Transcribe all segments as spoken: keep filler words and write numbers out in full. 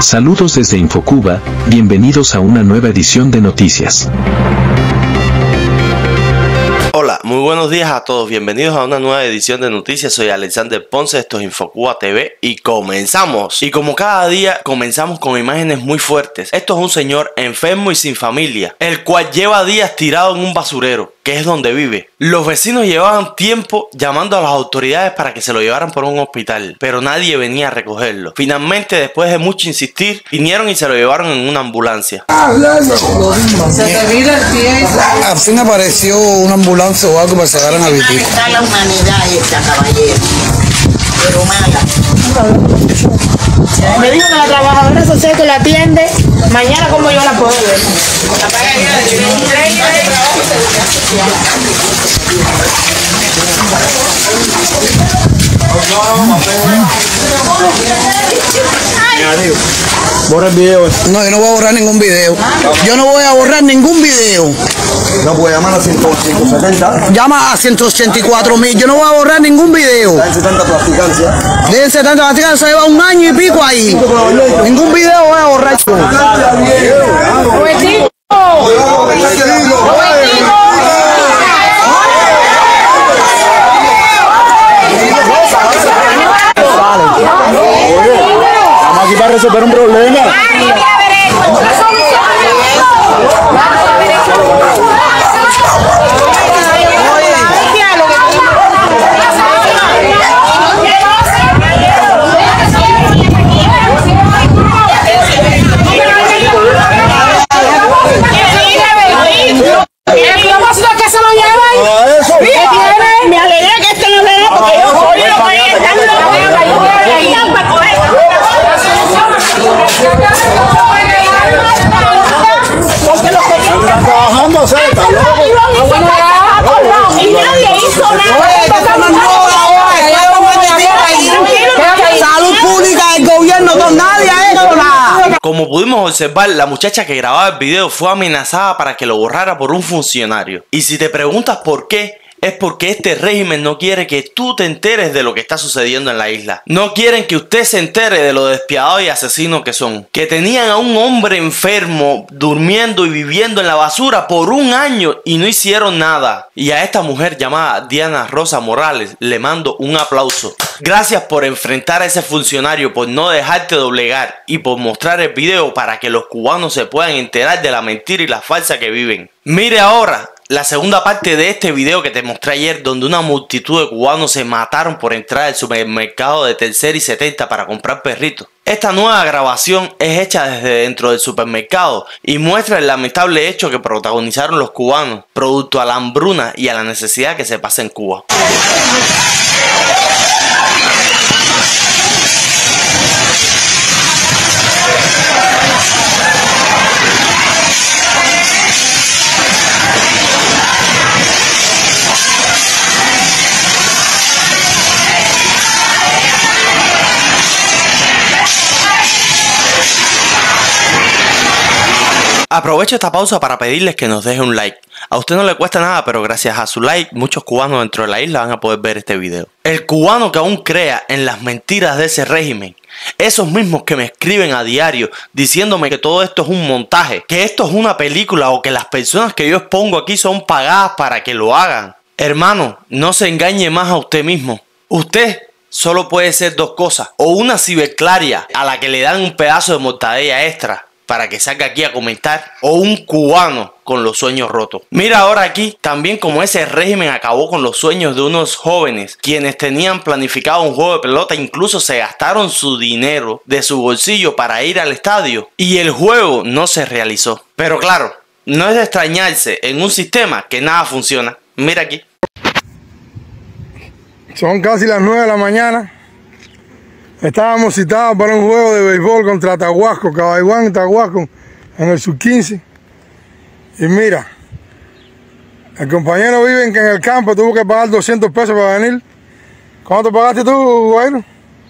Saludos desde Infocuba, bienvenidos a una nueva edición de noticias. Hola, muy buenos días a todos, bienvenidos a una nueva edición de noticias. Soy Alexander Ponce, esto es Infocuba T V y comenzamos. Y como cada día comenzamos con imágenes muy fuertes. Esto es un señor enfermo y sin familia, el cual lleva días tirado en un basurero, que es donde vive. Los vecinos llevaban tiempo llamando a las autoridades para que se lo llevaran por un hospital, pero nadie venía a recogerlo. Finalmente, después de mucho insistir, vinieron y se lo llevaron en una ambulancia. Se te mira el pie. Al fin apareció una ambulancia o algo para que se llevaran a vivir. Está la humanidad esta, caballero. Pero mala. Me dijo que la trabajadora social que la atiende, mañana como yo la puedo ver. Borra el video. No, yo no voy a borrar ningún video. Yo no voy a borrar ningún video. No puede llamar a ciento setenta. Llama a ciento ochenta y cuatro mil. Yo no voy a borrar ningún video. Da en setenta plasticancia. De setenta plasticancia lleva un año y pico ahí. Ningún video voy a borrar. Vamos aquí para resolver un problema. Me alegré que este no le dé porque yo soy lo que es. Porque los que Están trabajando cerca. y nadie hizo nada. Salud pública del gobierno, con nadie ha hecho nada. Como pudimos observar, la muchacha que grababa el video fue amenazada para que lo borrara por un funcionario. Y si te preguntas por qué, es porque este régimen no quiere que tú te enteres de lo que está sucediendo en la isla. No quieren que usted se entere de lo despiadados y asesinos que son. Que tenían a un hombre enfermo durmiendo y viviendo en la basura por un año y no hicieron nada. Y a esta mujer llamada Diana Rosa Morales le mando un aplauso. Gracias por enfrentar a ese funcionario, por no dejarte doblegar y por mostrar el video para que los cubanos se puedan enterar de la mentira y la falsa que viven. Mire ahora la segunda parte de este video que te mostré ayer, donde una multitud de cubanos se mataron por entrar al supermercado de Tercera y setenta para comprar perritos. Esta nueva grabación es hecha desde dentro del supermercado y muestra el lamentable hecho que protagonizaron los cubanos, producto a la hambruna y a la necesidad que se pasa en Cuba. Aprovecho esta pausa para pedirles que nos dejen un like. A usted no le cuesta nada, pero gracias a su like, muchos cubanos dentro de la isla van a poder ver este video. El cubano que aún crea en las mentiras de ese régimen, esos mismos que me escriben a diario diciéndome que todo esto es un montaje, que esto es una película o que las personas que yo expongo aquí son pagadas para que lo hagan. Hermano, no se engañe más a usted mismo. Usted solo puede ser dos cosas, o una ciberclaria a la que le dan un pedazo de mortadella extra para que salga aquí a comentar, o un cubano con los sueños rotos. Mira ahora aquí también como ese régimen acabó con los sueños de unos jóvenes quienes tenían planificado un juego de pelota, incluso se gastaron su dinero de su bolsillo para ir al estadio y el juego no se realizó. Pero claro, no es de extrañarse en un sistema que nada funciona. Mira aquí. Son casi las nueve de la mañana. Estábamos citados para un juego de béisbol contra Tahuasco, Cabaiguán y Tahuasco, en el sub quince. Y mira, el compañero vive en el campo, tuvo que pagar doscientos pesos para venir. ¿Cuánto pagaste tú, Guairo?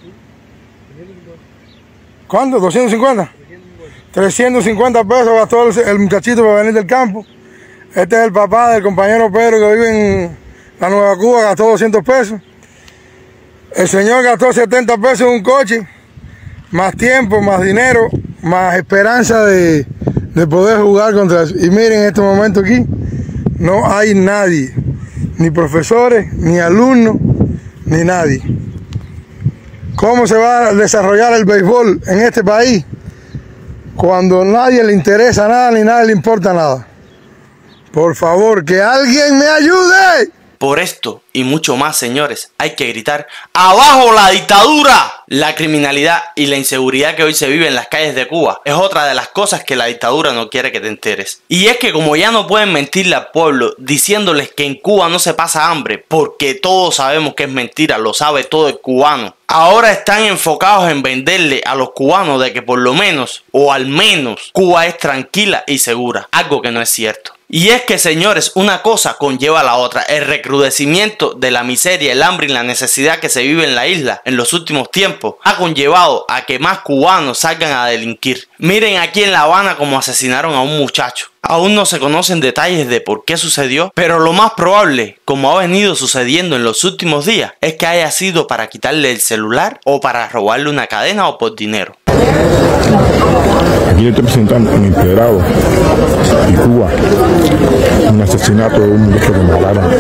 ¿Cuánto? ¿doscientos cincuenta? trescientos cincuenta pesos gastó el, el muchachito para venir del campo. Este es el papá del compañero Pedro que vive en la Nueva Cuba, gastó doscientos pesos. El señor gastó setenta pesos en un coche más tiempo, más dinero, más esperanza de, de poder jugar contra eso. Y miren, en este momento aquí no hay nadie, ni profesores, ni alumnos, ni nadie. ¿Cómo se va a desarrollar el béisbol en este país cuando a nadie le interesa nada ni nadie le importa nada? Por favor, que alguien me ayude. Por esto y mucho más, señores, hay que gritar ¡abajo la dictadura! La criminalidad y la inseguridad que hoy se vive en las calles de Cuba es otra de las cosas que la dictadura no quiere que te enteres. Y es que como ya no pueden mentirle al pueblo diciéndoles que en Cuba no se pasa hambre, porque todos sabemos que es mentira, lo sabe todo el cubano, ahora están enfocados en venderle a los cubanos de que por lo menos, o al menos, Cuba es tranquila y segura, algo que no es cierto. Y es que, señores, una cosa conlleva a la otra. El recrudecimiento de la miseria, el hambre y la necesidad que se vive en la isla en los últimos tiempos ha conllevado a que más cubanos salgan a delinquir. Miren aquí en La Habana cómo asesinaron a un muchacho. Aún no se conocen detalles de por qué sucedió, pero lo más probable, como ha venido sucediendo en los últimos días, es que haya sido para quitarle el celular o para robarle una cadena o por dinero. Aquí le estoy presentando un empedrado y Cuba, un asesinato de un muchacho que mataron.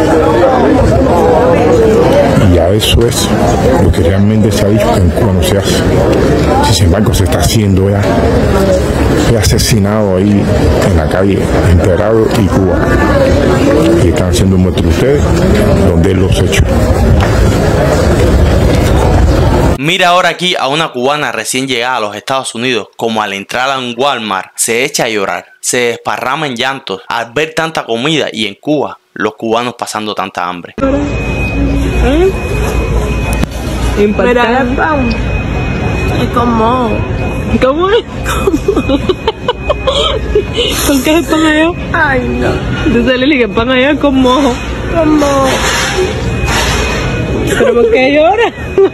Y a eso es lo que realmente se ha dicho que en Cuba no se hace. Sin embargo, se está haciendo ya. Fue asesinado ahí en la calle Empedrado y Cuba. Y están haciendo un muestro ustedes donde él los hecho. Mira ahora aquí a una cubana recién llegada a los Estados Unidos, como al entrar a un Walmart, se echa a llorar, se desparrama en llantos al ver tanta comida y en Cuba, los cubanos pasando tanta hambre. ¿Eh? Mira el pan. Es como... ¿Cómo es? ¿Cómo? ¿Con qué es el pan allá? Ay, no. Entonces Lili, que el pan allá es con mojo. Con mojo. ¿Pero por qué llora?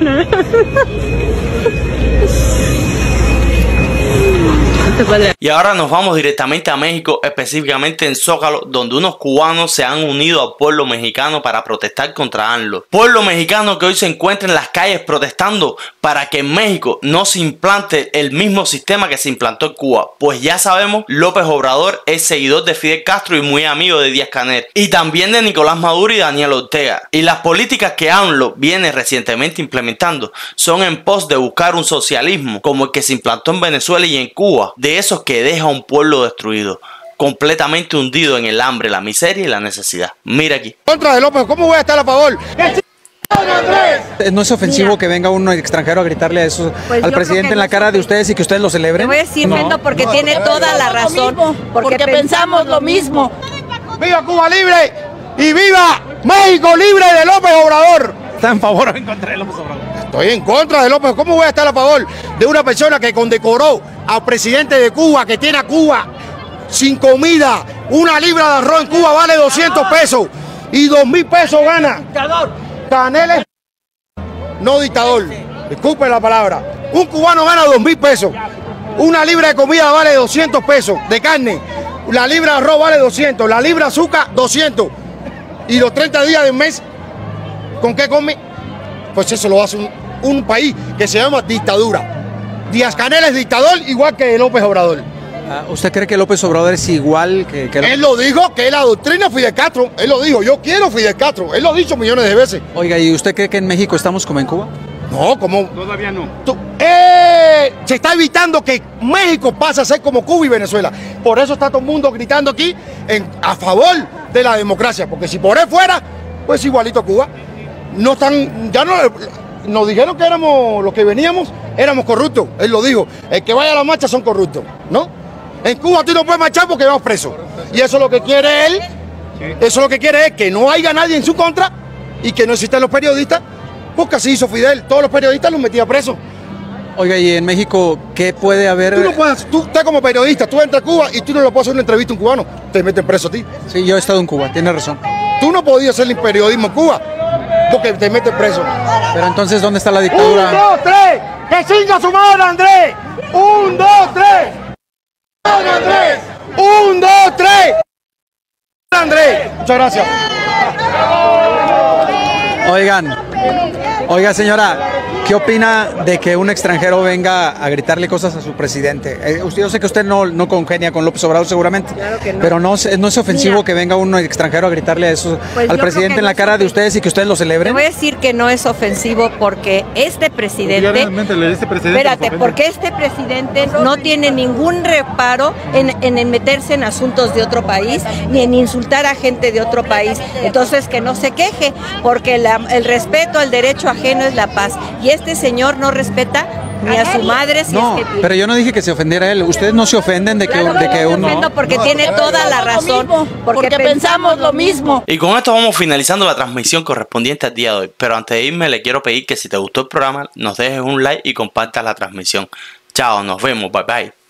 Y ahora nos vamos directamente a México, específicamente en Zócalo, donde unos cubanos se han unido al pueblo mexicano para protestar contra AMLO. Pueblo mexicano que hoy se encuentra en las calles protestando para que en México no se implante el mismo sistema que se implantó en Cuba. Pues ya sabemos, López Obrador es seguidor de Fidel Castro y muy amigo de Díaz-Canel. Y también de Nicolás Maduro y Daniel Ortega. Y las políticas que AMLO viene recientemente implementando son en pos de buscar un socialismo como el que se implantó en Venezuela y en Cuba. De esos que deja a un pueblo destruido, completamente hundido en el hambre, la miseria y la necesidad. Mira aquí. Contra de López, ¿cómo voy a estar a favor? ¿No es ofensivo Mira. que venga un extranjero a gritarle a eso pues al presidente en la cara de ustedes y que ustedes lo celebren? Te voy a decir, no, porque no, tiene no, toda la razón, porque, porque pensamos lo mismo. ¡Viva Cuba libre! ¡Y viva México libre de López Obrador! ¿Está en favor o en contra de López Obrador? Estoy en contra de López. ¿Cómo voy a estar a favor de una persona que condecoró al presidente de Cuba, que tiene a Cuba sin comida? Una libra de arroz en Cuba vale doscientos pesos y dos mil pesos gana. Dictador. Canel es... No dictador. Disculpe la palabra. Un cubano gana dos mil pesos. Una libra de comida vale doscientos pesos de carne. La libra de arroz vale doscientos. La libra de azúcar, doscientos. Y los treinta días del mes, ¿con qué come? Pues eso lo hace un, un país que se llama dictadura. Díaz-Canel es dictador igual que López Obrador. Uh, ¿Usted cree que López Obrador es igual que, que Él lo dijo, que es la doctrina Fidel Castro. Él lo dijo, yo quiero Fidel Castro. Él lo ha dicho millones de veces. Oiga, ¿y usted cree que en México estamos como en Cuba? No, como... Todavía no. Tú, eh, se está evitando que México pase a ser como Cuba y Venezuela. Por eso está todo el mundo gritando aquí en, a favor de la democracia. Porque si por él fuera, pues igualito a Cuba. No están, ya no, nos dijeron que éramos, los que veníamos, éramos corruptos. Él lo dijo, el que vaya a la marcha son corruptos, ¿no? En Cuba tú no puedes marchar porque vamos presos. Y eso es lo que quiere él, eso es lo que quiere es que no haya nadie en su contra y que no existan los periodistas, porque así hizo Fidel, todos los periodistas los metía presos. Oiga, y en México, ¿qué puede haber? Tú no puedes, tú estás como periodista, tú entras a Cuba y tú no le puedes hacer una entrevista a un cubano, te meten preso a ti. Sí, yo he estado en Cuba, tiene razón. Tú no podías hacer periodismo en Cuba, porque te meten preso. Pero entonces, ¿dónde está la dictadura? ¡Un, dos, tres! ¡Que chinga su madre, Andrés! ¡Un, dos, tres! ¡Andrés! ¡Un, dos, tres! ¡Andrés! Muchas gracias. Oigan, oiga señora, ¿Qué opina de que un extranjero venga a gritarle cosas a su presidente? Eh, usted, yo sé que usted no, no congenia con López Obrador seguramente, Claro que no. pero no, es- no es ofensivo Mira. que venga un extranjero a gritarle eso Pues al yo creo presidente que en no la es cara de ofensivo. ustedes y que ustedes lo Te celebren. voy a decir que no es ofensivo porque este presidente, este presidente espérate, porque este presidente no tiene ningún reparo en, en meterse en asuntos de otro país ni en insultar a gente de otro país. Entonces que no se queje, porque la- el respeto al derecho ajeno es la paz. Y este señor no respeta ni a su madre si No, es que tiene. pero yo no dije que se ofendiera a él. Ustedes no se ofenden de que, Claro de que no me uno... ofendo porque tiene toda la razón, porque, pensamos lo mismo. Y con esto vamos finalizando la transmisión correspondiente al día de hoy. Pero antes de irme le quiero pedir que si te gustó el programa nos dejes un like y compartas la transmisión. Chao, nos vemos, bye bye.